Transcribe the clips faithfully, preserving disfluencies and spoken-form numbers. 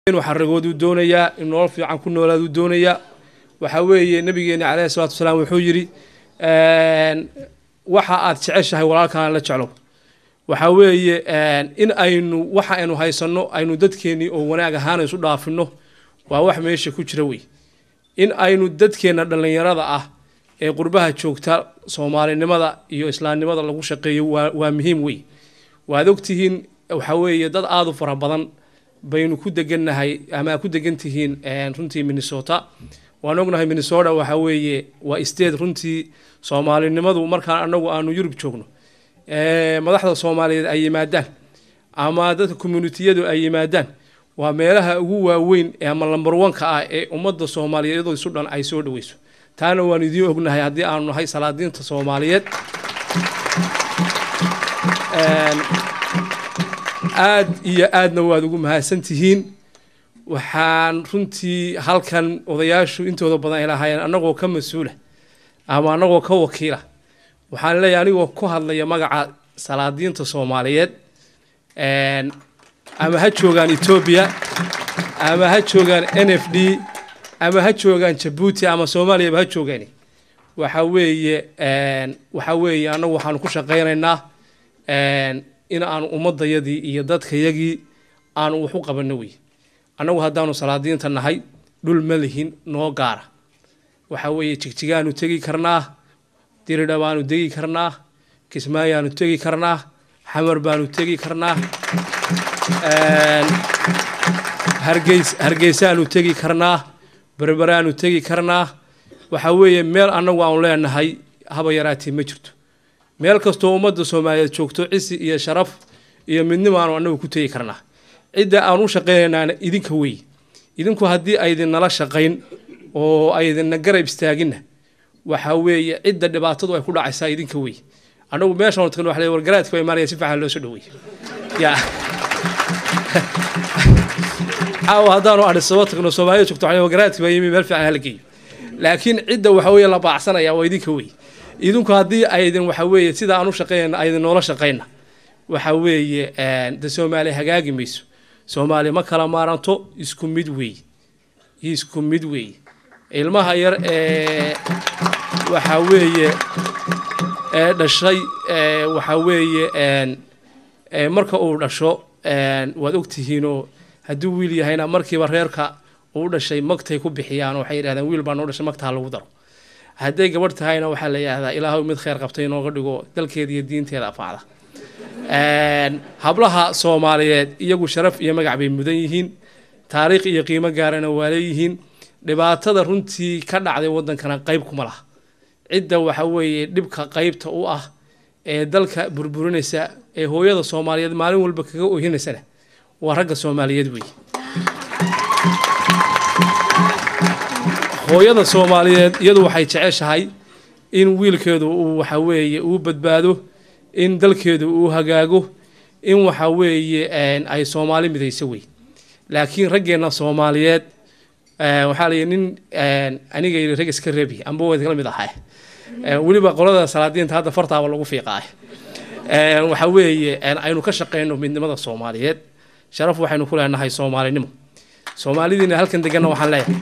inuu xarigoodu doonayaa in nolol fiican ku noolaadu doonayaa waxa weeye nabigeena kaleey salaatu wasalaam wuxuu yiri een waxa aad jeceshahay walaalkaan la jeclo waxa weeye een in aynu waxa aynu haysano aynu dadkeeni oo wanaag ahaan isu dhaafino waa wax meesha ku jira way in aynu dadkeena dhalinyarada ah ee qurbaha joogta Soomaalinimada iyo Islaamnimada lagu shaqeeyo waa muhiim way waad ogtihiin waxa weeye dad aad u fara badan baynu ku degannahay ama ku degantihiin een runtii Minnesota waan ognahay Minnesota waxa weeye waa state runtii Soomaalinimadu markaan anagu aanu Yurub joogno ee madaxda Soomaaliyeed ay yimaadaan ama dadka community-yadu ay yimaadaan waa meelaha ugu waaweyn ee ama number one ka ah ee ummadda Soomaaliyeed isu dhan ay soo dhaweyso taana waan idin ognahay hadii aanu nahay salaadiinta Soomaaliyeed een aad iyo aadna waad ugu mahadsantihiin waxaan runtii halkan odayaashu intooda badan ilaahayeen anagoo ka masuula ama anagoo ka wakiila waxaan leeyahay anigoo ku hadlaya magaca salaadiinta Soomaaliyeed een ama ha joogan Ethiopia ama ha joogan N F D ama ha joogan Djibouti ama Soomaaliya ha joogan waxa weeye een waxa weeye anagu waxaan ku shaqeynaynaa een in aan ummadayadii iyo dadkayagii aan wax u qabanno way anagu hadaanu salaadiinta nahay dhul malihin noo gaara waxa weeye jigjigaanu tagi karnaa diridha baanu tagi karnaa kismaayaanu tagi karnaa xamar baanu tagi karnaa een hargeys hargeysaanu tagi karnaa berberaanu tagi karnaa waxa weeye meel anagu aan leenahay haba yaraatay ma jirto meel kasto ummadda Soomaaliyeed joogto cisi iyo sharaf iyo midnimo aan anagu ku tagi karnaa cida aan u shaqeynaa idinka way idinku hadii ay idin nala shaqeyn oo ay idin garab istaagina waxa weeye cida dhibaatadu ay ku dhacaysaa idinka way anagu meeshaan tagno wax leeyahay wargaraadka ay maarayay si fiican loo soo dhaweeyay ya aw hadaanu arsoo tagno Soomaaliyeed joogto wax wargaraadka ay meel fiican halgeey laakiin cida waxa weeye la baacsanaya waa idinka way idinku hadii ay idin waxa weeye sida aan u shaqeeyna ay idin noola shaqeeyna waxa weeye ee da Soomaali hagaagi mayso Soomaali ma kala maaranto isku mid weey isku mid weey ilmaha yar ee waxa weeye ee dhashay ee waxa weeye ee marka uu dhasho ee waad ogtihiino hadii wiil yahayna markiiba reerka uu dhashay magtay ku bixiyaan waxay yiraahdaan wiil baa noo dhashay magta lagu daro haday gabadh tahayna waxa la yiraahdaa ilaahay mid khayr qabtay inoo dhigo dalkeeda iyo diinteeda afaacda een hablaha Soomaaliyeed iyagu sharaf iyo magac bay mudan yihiin taariikh iyo qiimo gaarana waa leeyihiin dhibaatada runtii ka dhacday wadankana qayb kuma laha cida waxa weeye dhibka qaybta u ah ee dalka burburinaysa ee hooyada Soomaaliyeed maalin walba kaga oohinaysa waa ragga Soomaaliyeed weey hooyada Soomaaliyeed iyadu waxay jeceshahay in wiilkeedu uu waxa weeye uu badbaado in dalkeedu uu hagaago in waxa weeye ay Soomaali midayso way laakiin raggeena Soomaaliyeed ee waxa la nin aniga iyo rag iska reebi amba way kala mid ahay ee waliba qolada salaadiinta hadda fartaaba lagu fiiqay ee waxa weeye aynu ka shaqeyno midnimada Soomaaliyeed sharaf waxaynu ku leenahay Soomaalinimo Soomaalidiina halkan degan waxaan leeyahay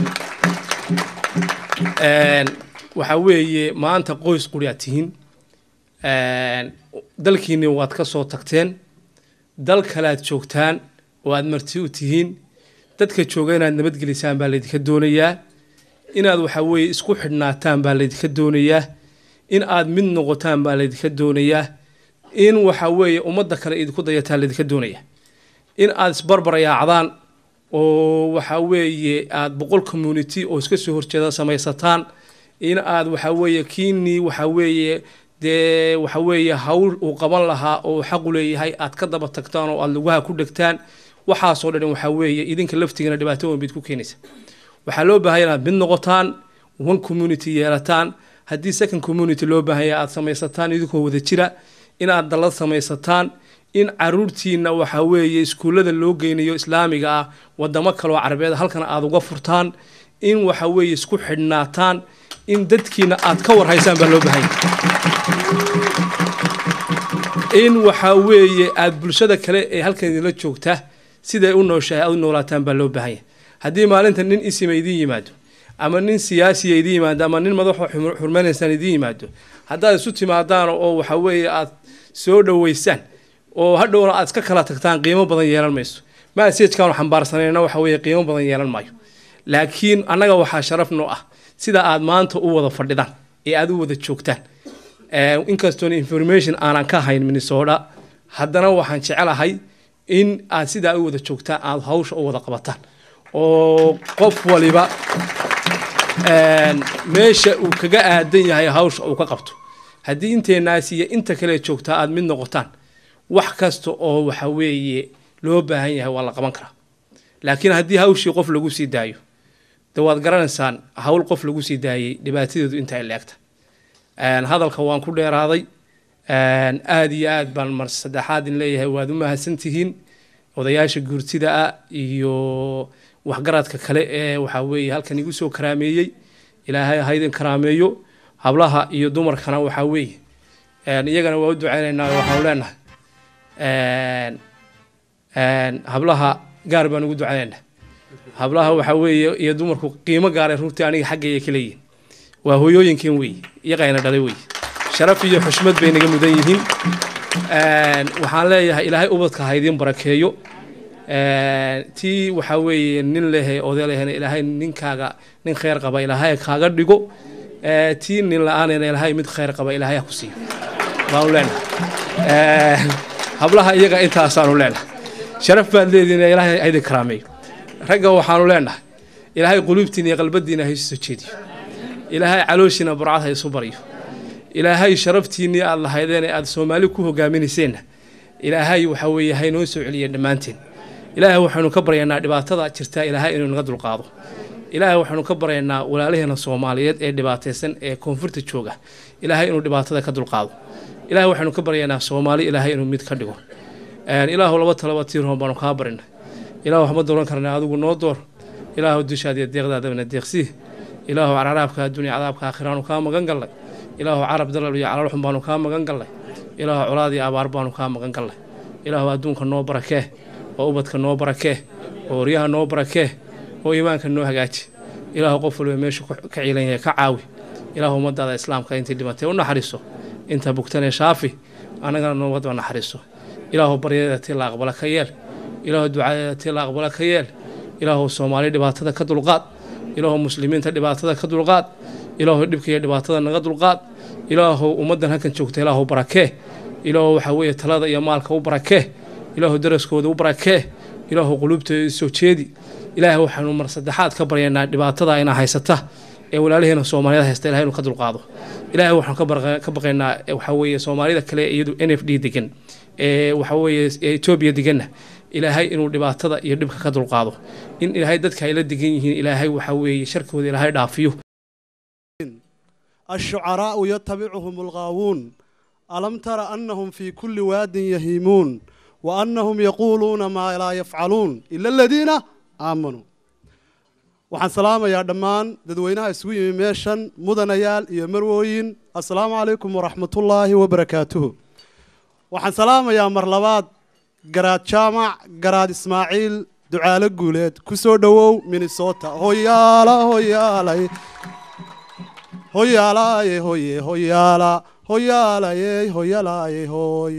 een waxa weeye maanta qoys quriyatihiin een dalkiina waad ka soo tagteen dal kale aad joogtaan oo aad marti u tihiin dadka jooga inaad nabad gelisaan baa leedka doonayaa inaad waxa weeye isku xidhnaataan baa leedka doonayaa in aad mid noqotaan baa leedka doonayaa in waxa weeye ummadda kale idinku dayataan leedka doonayaa in aad isbarbar yaacdaan oo waxa weeye aad boqol community oo iska soo horjeeda samaysataan in aad waxa weeye kiini waxa weeye de waxa weeye hawl uu qaban lahaa oo xaq u leeyahay aad ka daba tagtaan oo aad lugaha ku dhigtaan waxa soo dhan waxa weeye idinka laftigeena dhibaato weyn bid ku keenaysa waxa loo baahan yahay mid noqotaan one community yeelataan hadii second community loo baahan yahay aad samaysataan idinkoo wada jira in aad dalad samaysataan in caruurtiina waxa weeye iskuulada loo geynayo islaamiga ah wadamo kale oo carabeed halkan aad uga furtaan in waxa weeye isku xidhnaataan in dadkiina aad ka war haysaan baa loo baahan in waxa weeye aad bulshada kale ee halkan la joogta siday u nooshahay aad u noolaataan baa loo baahan yahay haddii maalinta nin isima idiin yimaado ama nin siyaasiya idiin yimaado ama nin madaxoo xurmanaysaan idiin yimaado haddaad isu timaadaan oo waxa weeye aad soo dhoweysaan oo hadhowna aad iska kala tagtaan qiimo badan yeelan mayso message-kaanu xambaarsanayna waxa weeye qiimo badan yeelan maayo laakiin annaga waxaa sharaf noo ah sida aad maanta u wada fadhidaan ee aad u wada joogtaan inkastoon information aanan ka hayn Minnesota haddana waxaan jecelahay in aad sidaa u wada joogtaan aad hawsha u wada qabataan oo qof waliba meesha uu kaga aadan yahay hawsha uu ka qabto haddii inteenaas iyo inta kale joogtaa aad mid noqotaan wax kasta oo waxa weeye loo baahan yahay waa la qaban karaa laakiin haddii hawshii qof lagu sii daayo dawaad garanaysaan hawl qof lagu sii daayay dhibaatadeedu inta ay leegta hadalka waan ku dheeraaday aad iyo aad baan mar saddexaad in leeyahay waad u mahadsantihiin odayaasha guurtida ah iyo waxgaradka kale ee waxa weeye halkan igu soo karaameeyey ilaahay ha idin karaameeyo hablaha iyo dumarkana waxa weeye iyagana waa u ducaynaynaa waxaan leenahay hablaha gaar baan ugu ducaynaynaa hablaha waxa weeye iyo dumarku qiimo gaaray runtii aniga xaggayga ka leeyihiin waa hooyooyinkeen weeye iyagayna dhalay weeye sharaf iyo xushmad bay naga mudan yihiin waxaan leeyahay ilaahay ubadka ha idin barakeeyo tii waxa weeye nin lehe oday lehena ilaahay ninkaaga nin khayr qaba ilaahay kaaga dhigo tii nin la-aanena ilaahay mid khayr qaba ilaahay ha ku siiyo baanu leenahay hablaha iyaga intaasaanu leenahay sharaf baad leediin ilaahay ha idin karaameeyo ragga waxaanu leenahay ilaahay quluubtiina iyo qalbadiina ha isu soo jeediyo ilaahay calooshiina burcad ha isu baryo ilaahay sharaftiinii aad lahaydeen ee aad Soomaali ku hogaaminayseen ilaahay waxa weeye hay noo soo celiyo dhamaanteen ilaahay waxaanu ka baryaynaa dhibaatada jirta ilaahay inuu naga dulqaado ilaahay waxaanu ka baryaynaa walaalaheena Soomaaliyeed ee dhibaataysan ee koonfurta jooga ilaahay inuu dhibaatada ka dulqaado ilaahay waxaanu ka baryaynaa Soomaali ilaahay inuu mid ka dhigo een ilaahu laba talaba tiirhoon baanu ka barinaa ilaahu waxba dooran karnaa adigu noo door ilaahu dishaad iyo deeqdaadana deeqsi ilaahu caraabka adduunyo cadaabka aakhiraanu ka magan galay ilaahu carab dalal iyo calaal xun baanu ka magan galay ilaahu colaad iyo abaar baanu ka magan galay ilaahu adduunka noo barakee oo ubadka noo barakee oo riyaha noo barakee oo iimaanka noo hagaaji ilaahu qof walba meesha ka ciilan yahay ka caawi ilaahu ummadaada islaamka intii dhimatay u naxariiso inta bugtana shaafi anagana noo wada naxariiso ilaahu baryada tii la aqbala ka yeel ilaahu ducada tii la aqbala ka yeel ilaahu Soomaali dhibaatada ka dulqaad ilaahu muslimiinta dhibaatada ka dulqaad ilaahu dhibka iyo dhibaatada naga dulqaad ilaahu ummadan halkan joogta ilaahu barakee ilaahu waxa weeye talada iyo maalka u barakee ilaahu daraskooda u barakee ilaahu qulubtooda soo jeedi ilaahu waxaanu mar saddexaad ka baryaynaa dhibaatada ina haysata ee walaalaheena Soomaaliyeed haysta ilaahay inuu ka dulqaado ilaahay waxaan ka baqaynaa waxa weeye Soomaalida kale iyadu N F D degan ee waxa weeye Ethiopia degan ilaahay inuu dhibaatada iyo dhibka ka dulqaado in ilaahay dadka ay la degan yihiin ilaahay waxa weeye sharkooda ilaahay dhaafiyo الشعراء يتبعهم الغاوون ألم تر أنهم في كل واد يهيمون وأنهم يقولون ما لا يفعلون إلا الذين آمنوا وحن سلام يا دمان ددوينها اسوي ميشن مدنيال يا مروين السلام عليكم ورحمة الله وبركاته وحن سلام يا مرلبات قراد جامع قراد إسماعيل دعاء لقوليد كسو دوو مينيسوتا هويالا هويالا هويالا هوي هويالا هويالا هويالا هوي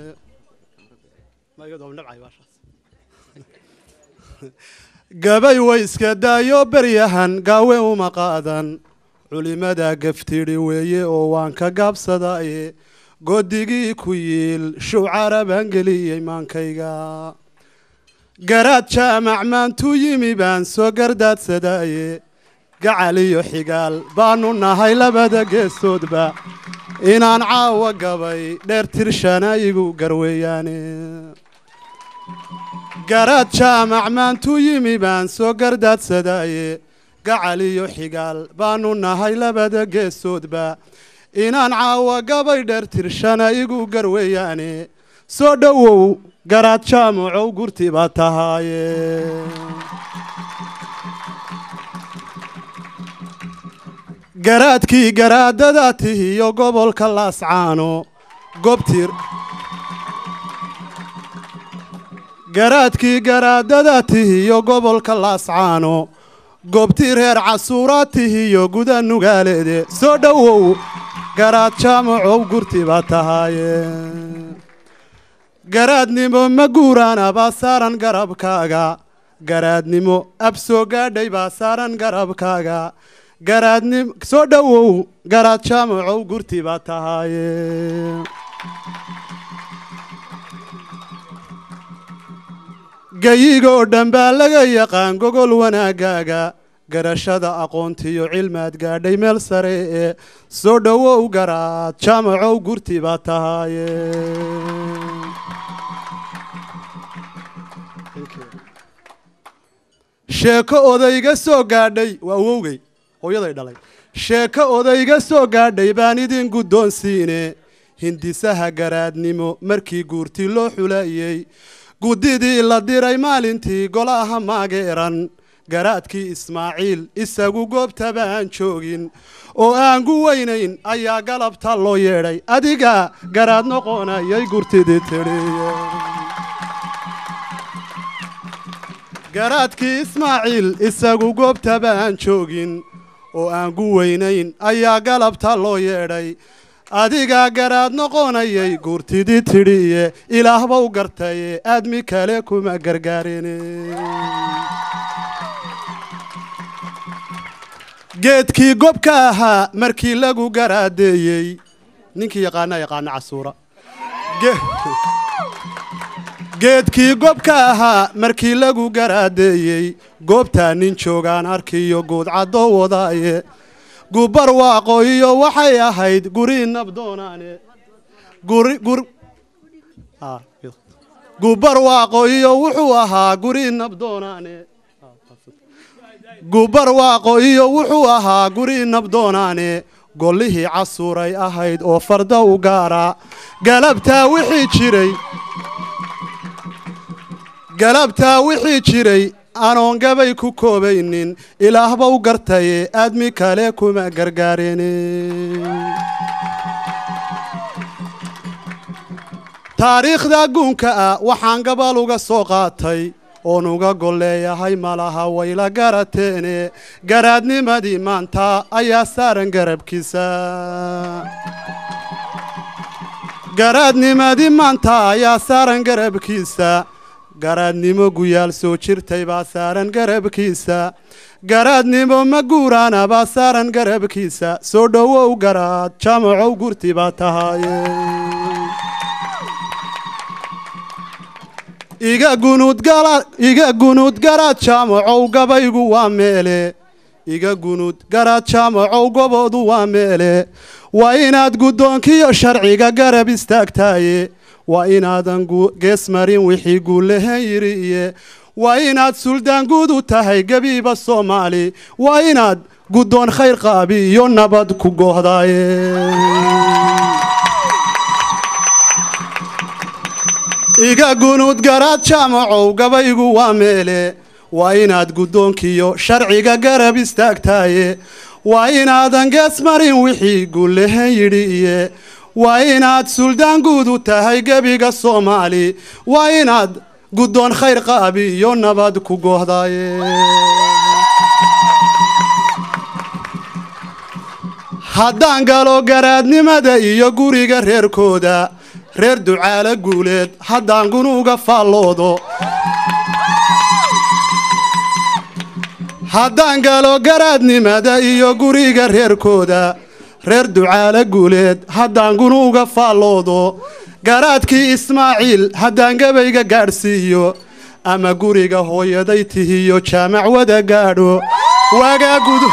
ما يقدرون نبعي باشا قبي ويسكا دايو بريهان قاوي ومقادا علمدا قفتيري ويي وانكا قابسداي قدقي كويل شو عربان قلي مانكيغا قرات جامع مانتو يمي بان سو قردات سداي قعالي حقال بانو نهاي لبدا قسود با إنان عاوة قبي دير ترشانا يقو قروياني قرات جامع مانتو يمي بان سو قردات سداي قعالي حقال بانو نهاي لبدا قسود با إنان عاوة قبي دير ترشانا يقو قروياني سو دوو قرات جامع وقرتي باتهاي قرادكي قراداتي يو قبل كلاس عانو قبتير garaadkii garaadada tihiyo gobolka laascaano goobtii reer casuura tihiyo guda nugaaleede soo dhowow garaad jaamacow gurti baa tahaaye garaadnimo ma guuraana baa saaran garabkaaga garaadnimo ab soo gaadhay baa saaran garabkaaga garaadnimo soo dhowow garaad jaamacow gurti baa tahaaye gayigoo dhan baa laga yaqaan gogol wanaagaaga garashada aqoontiyo cilmaad gaadhay meel sare ee soo dhowow garaad jaamacow gurti baa tahaaye sheeko odayga soo gaadhay waa awowgay hooyaday dhalay sheeko odayga soo gaadhay baan idin guddoonsiine hindisaha garaadnimo markii guurti loo xulayey guddidii la diray maalintii golaha maageeran garaadkii ismaaciil isagu goobta baan joogin oo aan gu weynayn ayaa galabta loo yeedhay adiga garaad noqonayay gurtidii tidhiye garaadkii ismaaciil isagu goobta baan joogin oo aan gu weynayn ayaa galabta loo yeedhay adiga garaad noqonayay gurtidii tidhiye ilaahba u gartaye aadmi kale kuma gargaarine geedkii gobka ahaa markii lagu garaadeeyey ninkii yaqaana yaqaana casuura geedkii gobka ahaa markii lagu garaadeeyey goobtaa nin joogaan arkiyo guudcaddo wadaaye gubar waaqo iyo waxay ahayd guri nabdoonaane gubar waaqo iyo wuxuu ahaa guri nabdoonaane gubar waaqo iyo wuxuu ahaa guri nabdoonaane gollihii casuuray ahayd oo farda u gaara galabtaa wixii jiray galabtaa wixii jiray anoon gabay ku koobaynin ilaahba u gartaye aadmi kale kuma gargaarine taariikhda guunka ah waxaan gabal uga soo qaatay oon uga golleeyahay malaha wayla garateene garaadnimadii maanta ayaa saaran garabkiisa garaadnimadii maanta ayaa saaran garabkiisa garaadnimo guyaal soo jirtay baa saaran garabkiisa garaadnimo ma guuraana baa saaran garabkiisa soo dhowow garaad jaamacow gurti baa tahaaye iga gunud garaad iga gunud garaad jaamacow gabaygu waa meele iga gunud garaad jaamacow goboodu waa meele waa inaad guddoonkiyo sharciga garab istaagtaaye waa inaadan gees marin wixii guulahan yiri iyo waa inaad suldaan guud u tahay gabiiba soomaali waa inaad guddoon khayr qaabi iyo nabad ku goohdaaye iga gunud garaad jaamacow gabaygu waa meele waa inaad guddoonkiyo sharciga garab istaagtaaye waa inaadan gees marin wixii guulahan yidhi iyo waa inaad suldaan guud u tahay gebiga soomaali waa inaad guddoon khayr qaabi iyo nabad ku goohdaaye haddaan galo garaadnimada iyo guriga reerkooda reer ducaale guuleed haddaan gunuga faalloodo haddaan galo garaadnimada iyo guriga reerkooda reer ducaale guuleed haddaan gunuga faalloodo garaadkii ismaaciil haddaan gabayga gaadhsiiyo ama guriga hooyaday tihiyo jaamac wada gaadho waagaa gudu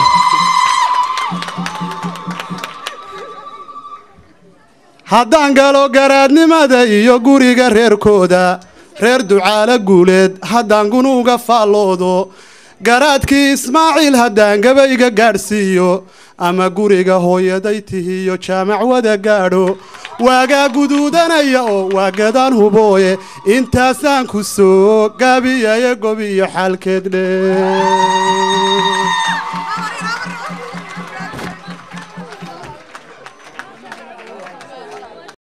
haddaan galo garaadnimada iyo guriga reerkooda reer ducaale guuleed haddaan gunuga faalloodo garaadkii ismaaciil haddaan gabayga gaadhsiiyo ama guriga hooyaday tihiyo jaamac wada gaadho waagaa guduudanaya oo waagadaan hubooye intaasaan ku soo gaabiyaye gobiyo xaalkeed dhe